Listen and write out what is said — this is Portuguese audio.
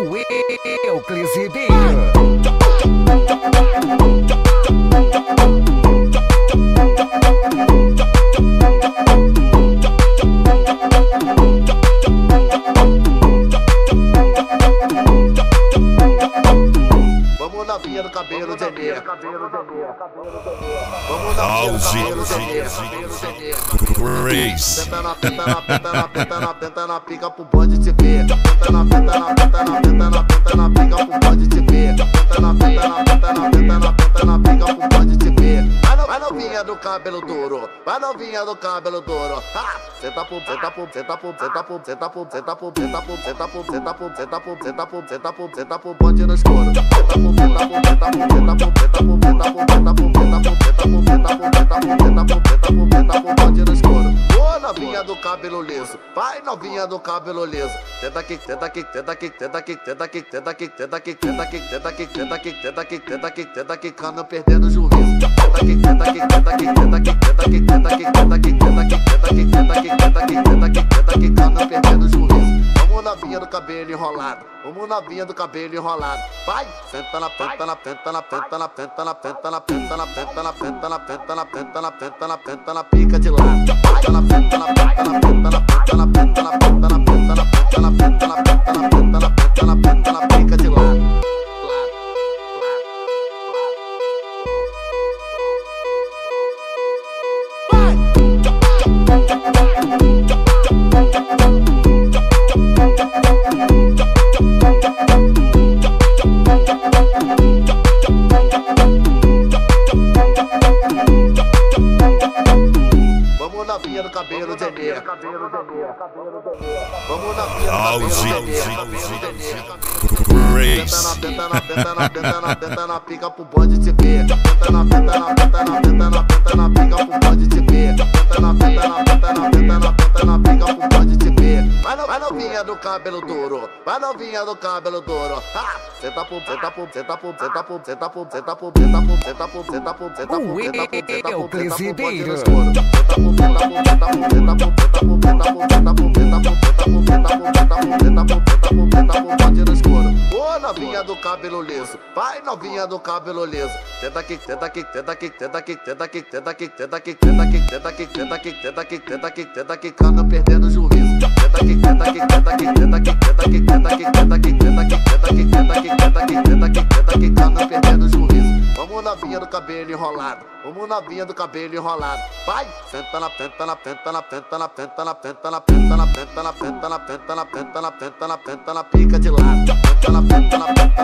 o Euclides Ribeiro. Vamos na via do cabelo de Nenê. Vamos na via do cabelo de Nenê. Tenta na pica pro bonde te ver. Tenta na pica pro bonde te ver. Tenta na pica pro bonde te ver. Vai novinha do cabelo duro. Vai novinha do cabelo duro. Senta pro bonde no escuro. Ô novinha do cabelo liso, vai novinha do cabelo liso. Tenta aqui, cana perdendo o juízo. Tenta aqui, cana perdendo o juízo. Vamos novinha do cabelo enrolado. Vamos novinha do cabelo enrolado. Vai, senta na pica de lado. Na pica de lado. Vamos na via do cabelo de Nenê. Vamos na via do cabelo de Nenê. Tenta na pica pro bonde te ver. Tenta na pica pro bonde te ver. Tenta na pica pro bonde te ver. Vai novinha do cabelo duro. Vai novinha do cabelo duro. Senta pro Euclides Ribeiro. Ô novinha do cabelo liso, vai novinha do cabelo liso. Tenta aqui, cana perdendo o juízo. Tenta aqui, cana perdendo o juízo. Vamos novinha do cabelo enrolado. Vamos novinha do cabelo enrolado. Vai, senta na pica de lado.